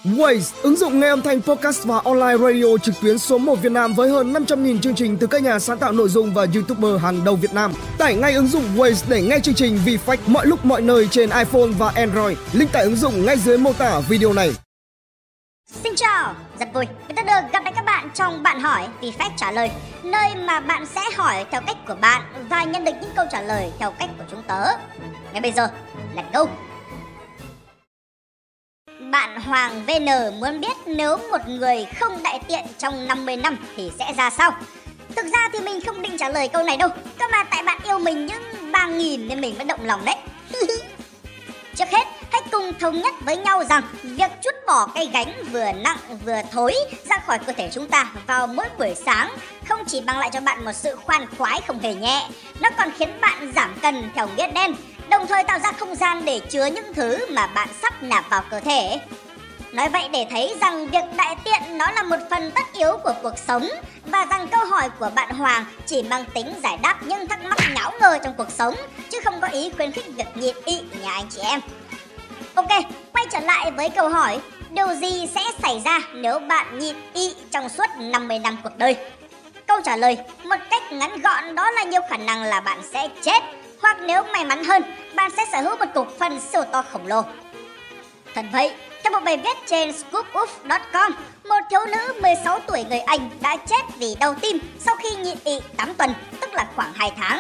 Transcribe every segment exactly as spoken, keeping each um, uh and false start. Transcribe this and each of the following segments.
Waze, ứng dụng nghe âm thanh podcast và online radio trực tuyến số một Việt Nam với hơn năm trăm nghìn chương trình từ các nhà sáng tạo nội dung và YouTuber hàng đầu Việt Nam. Tải ngay ứng dụng Waze để nghe chương trình vì phách mọi lúc mọi nơi trên iPhone và Android. Link tải ứng dụng ngay dưới mô tả video này. Xin chào, rất vui vì ta được gặp lại các bạn trong Bạn Hỏi vì phép trả lời, nơi mà bạn sẽ hỏi theo cách của bạn và nhận được những câu trả lời theo cách của chúng tớ. Ngay bây giờ, let's go! Bạn Hoàng vê en muốn biết nếu một người không đại tiện trong năm mươi năm thì sẽ ra sao? Thực ra thì mình không định trả lời câu này đâu, cơ mà tại bạn yêu mình những ba nghìn nên mình mới động lòng đấy. Trước hết, hãy cùng thống nhất với nhau rằng việc trút bỏ cái gánh vừa nặng vừa thối ra khỏi cơ thể chúng ta vào mỗi buổi sáng không chỉ mang lại cho bạn một sự khoan khoái không hề nhẹ, nó còn khiến bạn giảm cân theo nghĩa đen, đồng thời tạo ra không gian để chứa những thứ mà bạn sắp nạp vào cơ thể. Nói vậy để thấy rằng việc đại tiện nó là một phần tất yếu của cuộc sống, và rằng câu hỏi của bạn Hoàng chỉ mang tính giải đáp những thắc mắc nhão ngơ trong cuộc sống, chứ không có ý khuyến khích việc nhịn ị nhà anh chị em. Ok, quay trở lại với câu hỏi, điều gì sẽ xảy ra nếu bạn nhịn ị trong suốt năm mươi năm cuộc đời? Câu trả lời một cách ngắn gọn đó là nhiều khả năng là bạn sẽ chết, hoặc nếu may mắn hơn, bạn sẽ sở hữu một cục phân siêu to khổng lồ. Thật vậy, theo một bài viết trên scoop uf chấm com, một thiếu nữ mười sáu tuổi người Anh đã chết vì đau tim sau khi nhịn ị tám tuần, tức là khoảng hai tháng.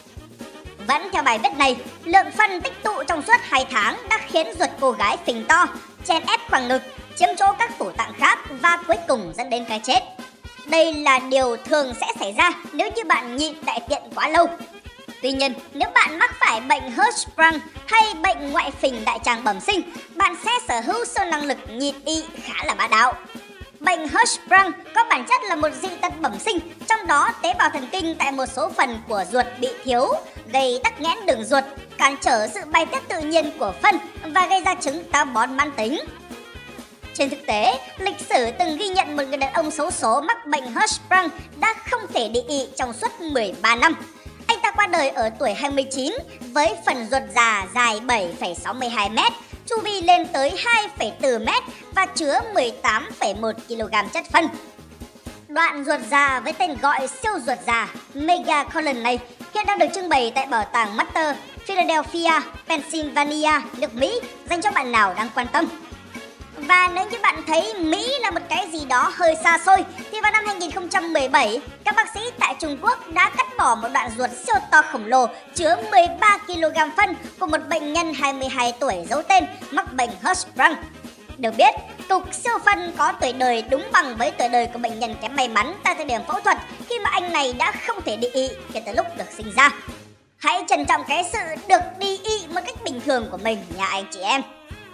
Vẫn theo bài viết này, lượng phân tích tụ trong suốt hai tháng đã khiến ruột cô gái phình to, chèn ép khoang ngực, chiếm chỗ các phủ tạng khác và cuối cùng dẫn đến cái chết. Đây là điều thường sẽ xảy ra nếu như bạn nhịn đại tiện quá lâu. Tuy nhiên, nếu bạn mắc phải bệnh Hirschsprung hay bệnh ngoại phình đại tràng bẩm sinh, bạn sẽ sở hữu siêu năng lực nhịn ị khá là bá đạo. Bệnh Hirschsprung có bản chất là một dị tật bẩm sinh, trong đó tế bào thần kinh tại một số phần của ruột bị thiếu, gây tắc nghẽn đường ruột, cản trở sự bài tiết tự nhiên của phân và gây ra chứng táo bón mãn tính. Trên thực tế, lịch sử từng ghi nhận một người đàn ông xấu số mắc bệnh Hirschsprung đã không thể đi ị trong suốt mười ba năm. Anh ta qua đời ở tuổi hai mươi chín với phần ruột già dài bảy phẩy sáu mươi hai mét, chu vi lên tới hai phẩy bốn mét và chứa mười tám phẩy một ki lô gam chất phân. Đoạn ruột già với tên gọi siêu ruột già Megacolon này hiện đang được trưng bày tại bảo tàng Mater, Philadelphia, Pennsylvania, nước Mỹ, dành cho bạn nào đang quan tâm. Và nếu như bạn thấy Mỹ là một cái gì đó hơi xa xôi, thì vào năm hai nghìn không trăm mười bảy, các bác sĩ tại Trung Quốc đã cắt bỏ một đoạn ruột siêu to khổng lồ chứa mười ba ki lô gam phân của một bệnh nhân hai mươi hai tuổi giấu tên mắc bệnh Hirschsprung. Được biết, cục siêu phân có tuổi đời đúng bằng với tuổi đời của bệnh nhân kém may mắn tại thời điểm phẫu thuật, khi mà anh này đã không thể đi ị kể từ lúc được sinh ra. Hãy trân trọng cái sự được đi ị một cách bình thường của mình nha anh chị em.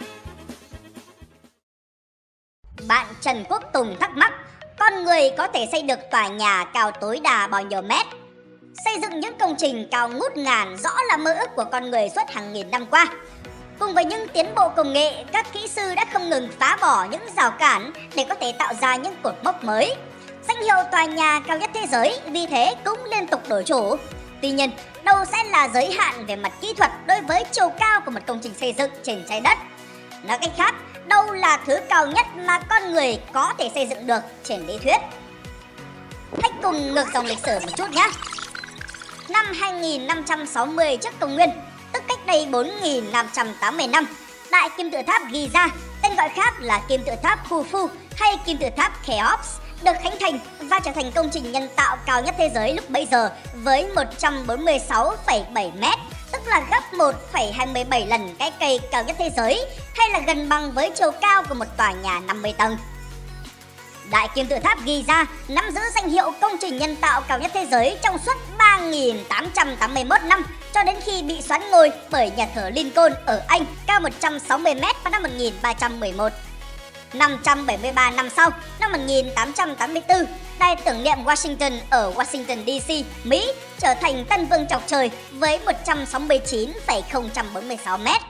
Bạn Trần Quốc Tùng thắc mắc, con người có thể xây được tòa nhà cao tối đa bao nhiêu mét? Xây dựng những công trình cao ngút ngàn rõ là mơ ước của con người suốt hàng nghìn năm qua. Cùng với những tiến bộ công nghệ, các kỹ sư đã không ngừng phá bỏ những rào cản để có thể tạo ra những cột mốc mới. Danh hiệu tòa nhà cao nhất thế giới vì thế cũng liên tục đổi chủ. Tuy nhiên, đâu sẽ là giới hạn về mặt kỹ thuật đối với chiều cao của một công trình xây dựng trên trái đất? Nói cách khác, đâu là thứ cao nhất mà con người có thể xây dựng được trên lý thuyết? Hãy cùng ngược dòng lịch sử một chút nhé. Năm hai nghìn năm trăm sáu mươi trước công nguyên, tức cách đây bốn nghìn năm trăm tám mươi năm, tại kim tự tháp Giza, tên gọi khác là kim tự tháp Khufu hay kim tự tháp Khéops, được khánh thành và trở thành công trình nhân tạo cao nhất thế giới lúc bấy giờ với một trăm bốn mươi sáu phẩy bảy mét, tức là gấp một phẩy hai mươi bảy lần cái cây cao nhất thế giới, hay là gần bằng với chiều cao của một tòa nhà năm mươi tầng. Đại kim tự tháp Giza nắm giữ danh hiệu công trình nhân tạo cao nhất thế giới trong suốt ba nghìn tám trăm tám mươi mốt năm, cho đến khi bị soán ngôi bởi nhà thờ Lincoln ở Anh cao một trăm sáu mươi mét vào năm một nghìn ba trăm mười một. năm trăm bảy mươi ba năm sau, năm một nghìn tám trăm tám mươi tư, đài tưởng niệm Washington ở Washington đê xê, Mỹ trở thành tân vương chọc trời với một trăm sáu mươi chín phẩy không bốn mươi sáu mét.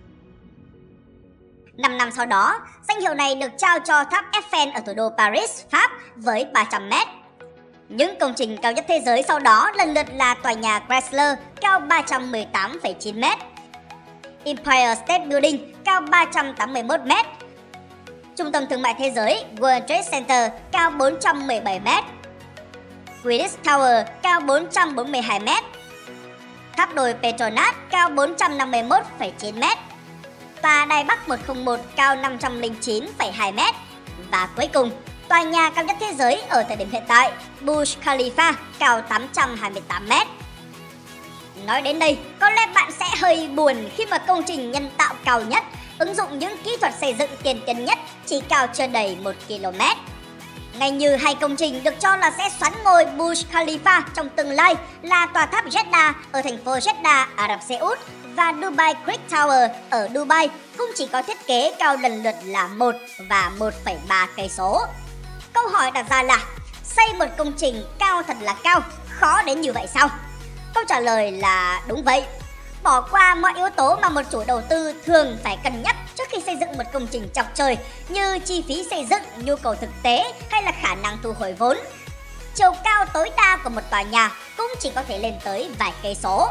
năm năm sau đó, danh hiệu này được trao cho tháp Eiffel ở thủ đô Paris, Pháp với ba trăm mét. Những công trình cao nhất thế giới sau đó lần lượt là tòa nhà Chrysler cao ba trăm mười tám phẩy chín mét, Empire State Building cao ba trăm tám mươi mốt mét, Trung tâm thương mại thế giới World Trade Center cao bốn trăm mười bảy mét. Quidditch Tower cao bốn trăm bốn mươi hai mét. Tháp đồi Petronas cao bốn trăm năm mươi mốt phẩy chín mét. Tòa Đài Bắc một không một cao năm trăm lẻ chín phẩy hai mét. Và cuối cùng, tòa nhà cao nhất thế giới ở thời điểm hiện tại, Burj Khalifa, cao tám trăm hai mươi tám mét. Nói đến đây, có lẽ bạn sẽ hơi buồn khi mà công trình nhân tạo cao nhất, ứng dụng những kỹ thuật xây dựng tiên tiến nhất chỉ cao chưa đầy một ki lô mét. Ngay như hai công trình được cho là sẽ xoán ngôi Burj Khalifa trong tương lai là tòa tháp Jeddah ở thành phố Jeddah, Ả Rập Xê Út và Dubai Creek Tower ở Dubai cũng chỉ có thiết kế cao lần lượt là một và một phẩy ba cây số. Câu hỏi đặt ra là xây một công trình cao thật là cao, khó đến như vậy sao? Câu trả lời là đúng vậy. Bỏ qua mọi yếu tố mà một chủ đầu tư thường phải cân nhắc trước khi xây dựng một công trình chọc trời như chi phí xây dựng, nhu cầu thực tế hay là khả năng thu hồi vốn. Chiều cao tối đa của một tòa nhà cũng chỉ có thể lên tới vài cây số.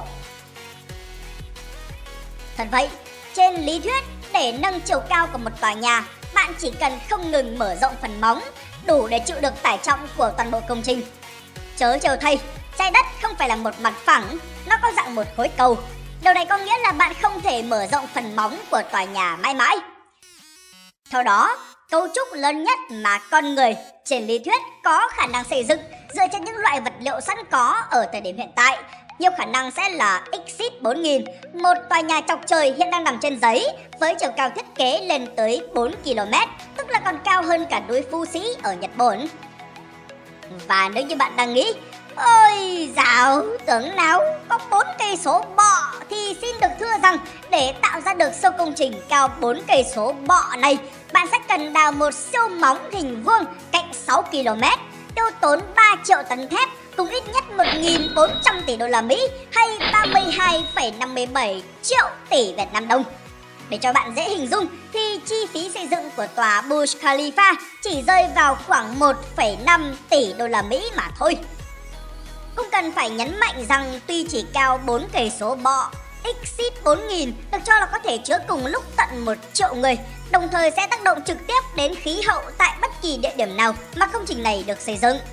Thật vậy, trên lý thuyết, để nâng chiều cao của một tòa nhà, bạn chỉ cần không ngừng mở rộng phần móng, đủ để chịu được tải trọng của toàn bộ công trình. Chớ trêu thay, trái đất không phải là một mặt phẳng, nó có dạng một khối cầu. Điều này có nghĩa là bạn không thể mở rộng phần móng của tòa nhà mãi mãi. Theo đó, cấu trúc lớn nhất mà con người trên lý thuyết có khả năng xây dựng dựa trên những loại vật liệu sẵn có ở thời điểm hiện tại, nhiều khả năng sẽ là Exit bốn nghìn, một tòa nhà chọc trời hiện đang nằm trên giấy với chiều cao thiết kế lên tới bốn ki lô mét, tức là còn cao hơn cả núi Phú Sĩ ở Nhật Bản. Và nếu như bạn đang nghĩ, ôi dạo tưởng nào có bốn cây số bọ, thì xin được thưa rằng để tạo ra được siêu công trình cao bốn cây số bọ này, bạn sẽ cần đào một siêu móng hình vuông cạnh sáu ki lô mét, tiêu tốn ba triệu tấn thép cùng ít nhất một nghìn bốn trăm tỷ đô la Mỹ hay ba mươi hai phẩy năm mươi bảy triệu tỷ Việt Nam đồng. Để cho bạn dễ hình dung thì chi phí xây dựng của tòa Burj Khalifa chỉ rơi vào khoảng một phẩy năm tỷ đô la Mỹ mà thôi. Cũng cần phải nhấn mạnh rằng tuy chỉ cao bốn cây số bọ, Exit bốn nghìn được cho là có thể chứa cùng lúc tận một triệu người, đồng thời sẽ tác động trực tiếp đến khí hậu tại bất kỳ địa điểm nào mà công trình này được xây dựng.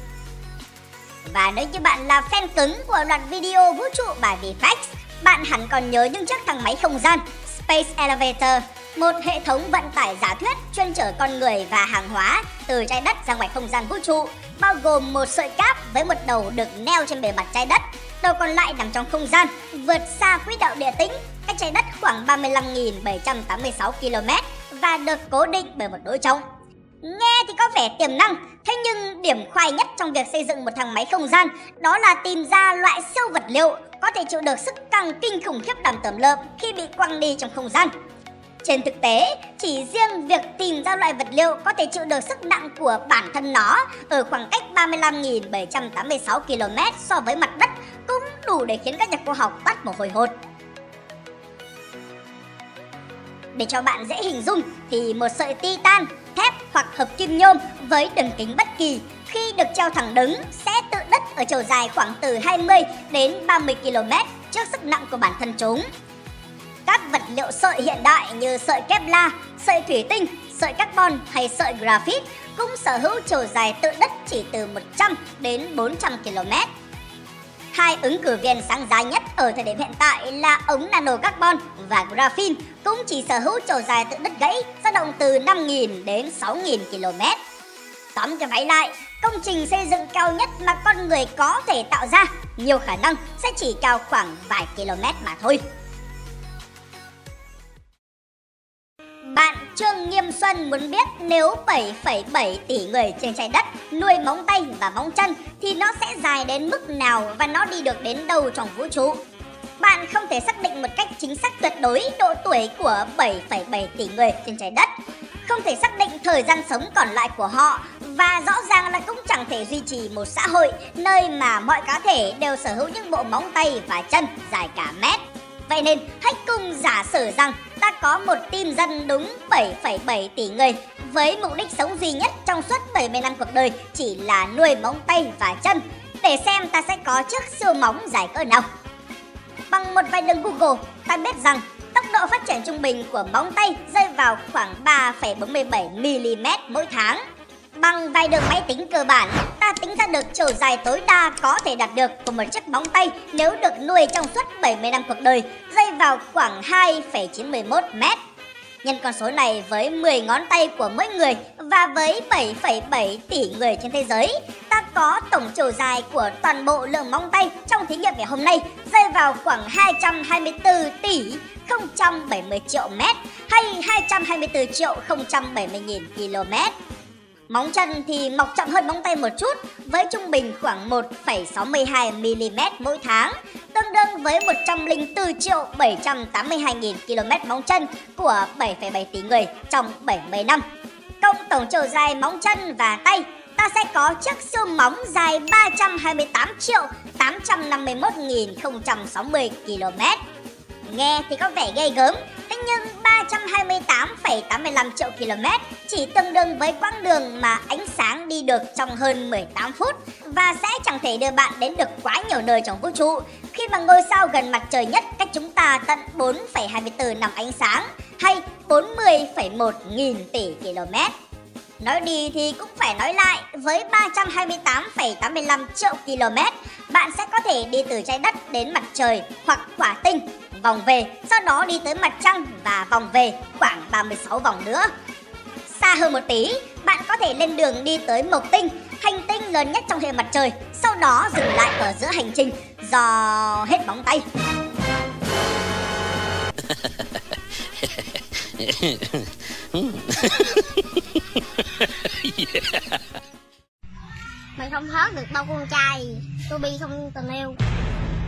Và nếu như bạn là fan cứng của loạt video vũ trụ bài V F X, bạn hẳn còn nhớ những chiếc thang máy không gian Space Elevator, một hệ thống vận tải giả thuyết chuyên chở con người và hàng hóa từ trái đất ra ngoài không gian vũ trụ, bao gồm một sợi cáp với một đầu được neo trên bề mặt trái đất, đầu còn lại nằm trong không gian, vượt xa quỹ đạo địa tĩnh, cách trái đất khoảng ba mươi lăm nghìn bảy trăm tám mươi sáu ki lô mét và được cố định bởi một đối trọng. Nghe thì có vẻ tiềm năng, thế nhưng điểm khoai nhất trong việc xây dựng một thang máy không gian đó là tìm ra loại siêu vật liệu có thể chịu được sức căng kinh khủng khiếp đảm tởm lợm khi bị quăng đi trong không gian. Trên thực tế, chỉ riêng việc tìm ra loại vật liệu có thể chịu được sức nặng của bản thân nó ở khoảng cách ba mươi lăm nghìn bảy trăm tám mươi sáu ki lô mét so với mặt đất cũng đủ để khiến các nhà khoa học toát mồ hôi hột. Để cho bạn dễ hình dung thì một sợi titan, thép hoặc hợp kim nhôm với đường kính bất kỳ khi được treo thẳng đứng sẽ tự đất ở chiều dài khoảng từ hai mươi đến ba mươi ki lô mét trước sức nặng của bản thân chúng. Các vật liệu sợi hiện đại như sợi Kevlar, sợi thủy tinh, sợi carbon hay sợi graphite cũng sở hữu chiều dài tự đất chỉ từ một trăm đến bốn trăm ki lô mét. Hai ứng cử viên sáng giá nhất ở thời điểm hiện tại là ống nano carbon và graphene cũng chỉ sở hữu chiều dài tự đất gãy dao động từ năm nghìn đến sáu nghìn ki lô mét. Tóm cho váy lại, công trình xây dựng cao nhất mà con người có thể tạo ra nhiều khả năng sẽ chỉ cao khoảng vài km mà thôi. Bạn Trương Nghiêm Xuân muốn biết nếu bảy phẩy bảy tỷ người trên trái đất nuôi móng tay và móng chân thì nó sẽ dài đến mức nào và nó đi được đến đâu trong vũ trụ? Bạn không thể xác định một cách chính xác tuyệt đối độ tuổi của bảy phẩy bảy tỷ người trên trái đất, không thể xác định thời gian sống còn lại của họ và rõ ràng là cũng chẳng thể duy trì một xã hội nơi mà mọi cá thể đều sở hữu những bộ móng tay và chân dài cả mét. Vậy nên hãy cùng giả sử rằng ta có một team dân đúng bảy phẩy bảy tỷ người với mục đích sống duy nhất trong suốt bảy mươi năm cuộc đời chỉ là nuôi móng tay và chân, để xem ta sẽ có chiếc siêu móng dài cỡ nào. Bằng một vài đường Google, ta biết rằng Tốc độ phát triển trung bình của móng tay rơi vào khoảng ba phẩy bốn mươi bảy mi-li-mét mỗi tháng. Bằng vài đường máy tính cơ bản, ta tính ra được chiều dài tối đa có thể đạt được của một chiếc móng tay nếu được nuôi trong suốt bảy mươi năm cuộc đời, rơi vào khoảng hai phẩy chín mươi mốt mét. Nhân con số này với mười ngón tay của mỗi người và với bảy phẩy bảy tỷ người trên thế giới, ta có tổng chiều dài của toàn bộ lượng móng tay trong thí nghiệm ngày hôm nay rơi vào khoảng hai trăm hai mươi tư tỷ không trăm bảy mươi triệu mét hay hai trăm hai mươi tư triệu không trăm bảy mươi nghìn km. Móng chân thì mọc chậm hơn móng tay một chút, với trung bình khoảng một phẩy sáu mươi hai mi-li-mét mỗi tháng, tương đương với một trăm lẻ bốn triệu bảy trăm tám mươi hai nghìn km móng chân của bảy phẩy bảy tỷ người trong bảy mươi năm. Cộng tổng chiều dài móng chân và tay, ta sẽ có chiếc xương móng dài ba trăm hai mươi tám triệu tám trăm năm mươi mốt nghìn không trăm sáu mươi km. Nghe thì có vẻ ghê gớm, thế nhưng ba trăm hai mươi tám phẩy tám mươi lăm triệu km chỉ tương đương với quãng đường mà ánh sáng đi được trong hơn mười tám phút và sẽ chẳng thể đưa bạn đến được quá nhiều nơi trong vũ trụ khi mà ngôi sao gần mặt trời nhất cách chúng ta tận bốn phẩy hai mươi tư năm ánh sáng hay bốn mươi phẩy một nghìn tỷ km. Nói đi thì cũng phải nói lại, với ba trăm hai mươi tám phẩy tám mươi lăm triệu km, bạn sẽ có thể đi từ trái đất đến mặt trời hoặc hỏa tinh, vòng về, sau đó đi tới mặt trăng và vòng về khoảng ba mươi sáu vòng nữa. Xa hơn một tí, bạn có thể lên đường đi tới Mộc Tinh, hành tinh lớn nhất trong hệ mặt trời, sau đó dừng lại ở giữa hành trình do hết móng tay. Mày không thoát được đâu con trai, tôi bi không tình yêu.